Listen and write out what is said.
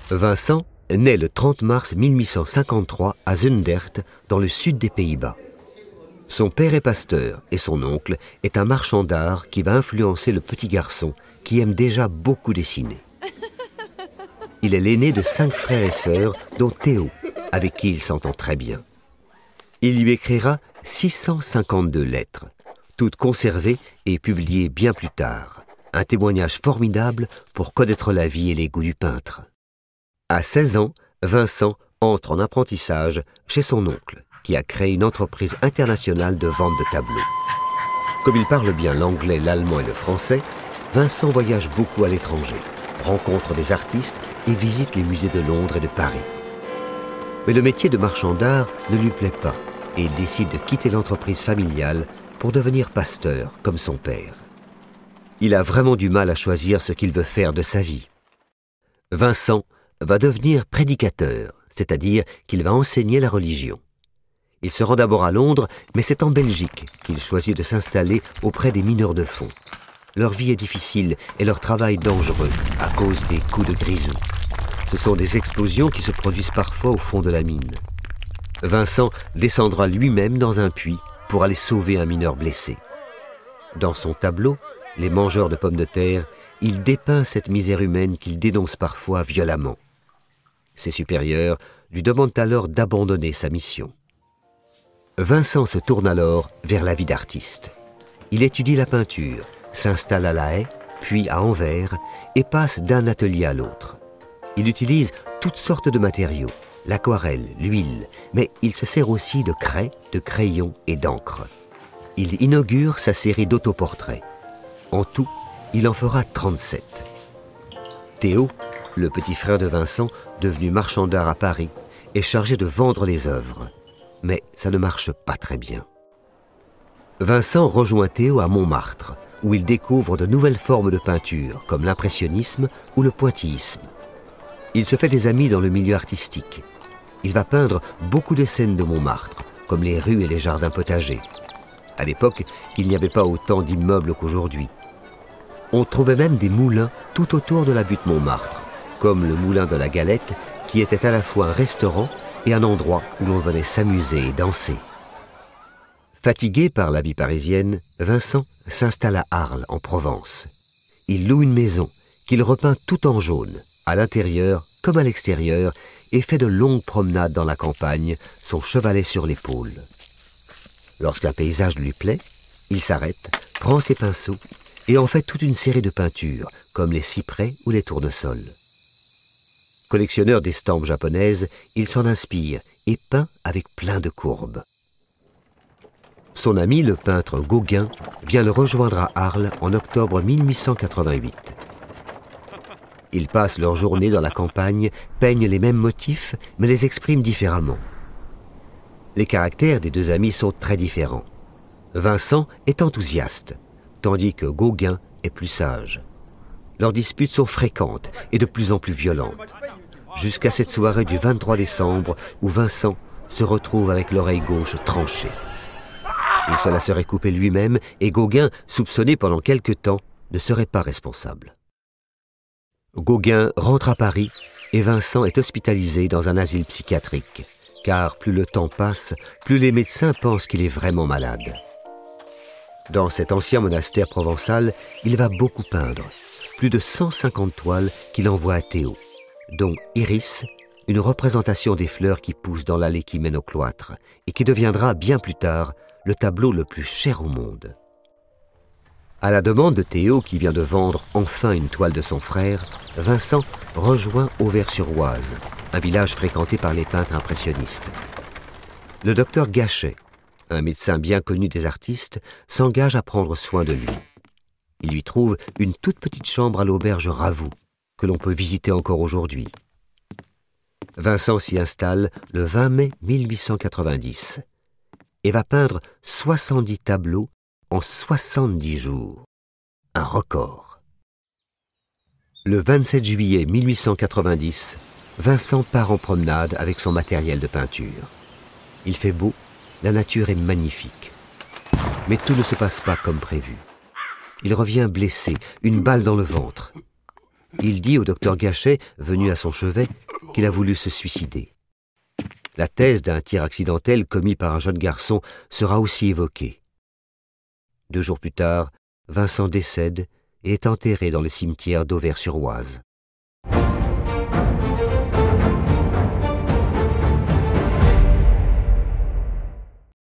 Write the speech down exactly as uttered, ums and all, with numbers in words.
Vincent naît le trente mars mille huit cent cinquante-trois à Zundert, dans le sud des Pays-Bas. Son père est pasteur et son oncle est un marchand d'art qui va influencer le petit garçon qui aime déjà beaucoup dessiner. Il est l'aîné de cinq frères et sœurs, dont Théo, avec qui il s'entend très bien. Il lui écrira six cent cinquante-deux lettres, toutes conservées et publiées bien plus tard. Un témoignage formidable pour connaître la vie et les goûts du peintre. À seize ans, Vincent entre en apprentissage chez son oncle, qui a créé une entreprise internationale de vente de tableaux. Comme il parle bien l'anglais, l'allemand et le français, Vincent voyage beaucoup à l'étranger, rencontre des artistes et visite les musées de Londres et de Paris. Mais le métier de marchand d'art ne lui plaît pas et il décide de quitter l'entreprise familiale pour devenir pasteur comme son père. Il a vraiment du mal à choisir ce qu'il veut faire de sa vie. Vincent va devenir prédicateur, c'est-à-dire qu'il va enseigner la religion. Il se rend d'abord à Londres, mais c'est en Belgique qu'il choisit de s'installer auprès des mineurs de fond. Leur vie est difficile et leur travail dangereux à cause des coups de grisou. Ce sont des explosions qui se produisent parfois au fond de la mine. Vincent descendra lui-même dans un puits pour aller sauver un mineur blessé. Dans son tableau, Les mangeurs de pommes de terre, il dépeint cette misère humaine qu'il dénonce parfois violemment. Ses supérieurs lui demandent alors d'abandonner sa mission. Vincent se tourne alors vers la vie d'artiste. Il étudie la peinture, s'installe à La Haye, puis à Anvers, et passe d'un atelier à l'autre. Il utilise toutes sortes de matériaux, l'aquarelle, l'huile, mais il se sert aussi de craie, de crayons et d'encre. Il inaugure sa série d'autoportraits. En tout, il en fera trente-sept. Théo, le petit frère de Vincent, devenu marchand d'art à Paris, est chargé de vendre les œuvres. Mais ça ne marche pas très bien. Vincent rejoint Théo à Montmartre, où il découvre de nouvelles formes de peinture, comme l'impressionnisme ou le pointillisme. Il se fait des amis dans le milieu artistique. Il va peindre beaucoup de scènes de Montmartre, comme les rues et les jardins potagers. À l'époque, il n'y avait pas autant d'immeubles qu'aujourd'hui. On trouvait même des moulins tout autour de la butte Montmartre, comme le moulin de la Galette, qui était à la fois un restaurant et un endroit où l'on venait s'amuser et danser. Fatigué par la vie parisienne, Vincent s'installe à Arles, en Provence. Il loue une maison qu'il repeint tout en jaune, à l'intérieur comme à l'extérieur, et fait de longues promenades dans la campagne, son chevalet sur l'épaule. Lorsqu'un paysage lui plaît, il s'arrête, prend ses pinceaux et en fait toute une série de peintures, comme les cyprès ou les tournesols. Collectionneur d'estampes japonaises, il s'en inspire et peint avec plein de courbes. Son ami, le peintre Gauguin, vient le rejoindre à Arles en octobre mille huit cent quatre-vingt-huit. Ils passent leur journée dans la campagne, peignent les mêmes motifs, mais les expriment différemment. Les caractères des deux amis sont très différents. Vincent est enthousiaste, tandis que Gauguin est plus sage. Leurs disputes sont fréquentes et de plus en plus violentes, jusqu'à cette soirée du vingt-trois décembre où Vincent se retrouve avec l'oreille gauche tranchée. Il se la serait coupée lui-même et Gauguin, soupçonné pendant quelque temps, ne serait pas responsable. Gauguin rentre à Paris et Vincent est hospitalisé dans un asile psychiatrique, car plus le temps passe, plus les médecins pensent qu'il est vraiment malade. Dans cet ancien monastère provençal, il va beaucoup peindre, plus de cent cinquante toiles qu'il envoie à Théo, dont Iris, une représentation des fleurs qui poussent dans l'allée qui mène au cloître, et qui deviendra bien plus tard le tableau le plus cher au monde. À la demande de Théo, qui vient de vendre enfin une toile de son frère, Vincent rejoint Auvers-sur-Oise, un village fréquenté par les peintres impressionnistes. Le docteur Gachet, un médecin bien connu des artistes, s'engage à prendre soin de lui. Il lui trouve une toute petite chambre à l'auberge Ravoux, que l'on peut visiter encore aujourd'hui. Vincent s'y installe le vingt mai mille huit cent quatre-vingt-dix et va peindre soixante-dix tableaux en soixante-dix jours. Un record. Le vingt-sept juillet mille huit cent quatre-vingt-dix, Vincent part en promenade avec son matériel de peinture. Il fait beau, la nature est magnifique. Mais tout ne se passe pas comme prévu. Il revient blessé, une balle dans le ventre. Il dit au docteur Gachet, venu à son chevet, qu'il a voulu se suicider. La thèse d'un tir accidentel commis par un jeune garçon sera aussi évoquée. Deux jours plus tard, Vincent décède et est enterré dans le cimetière d'Auvers-sur-Oise.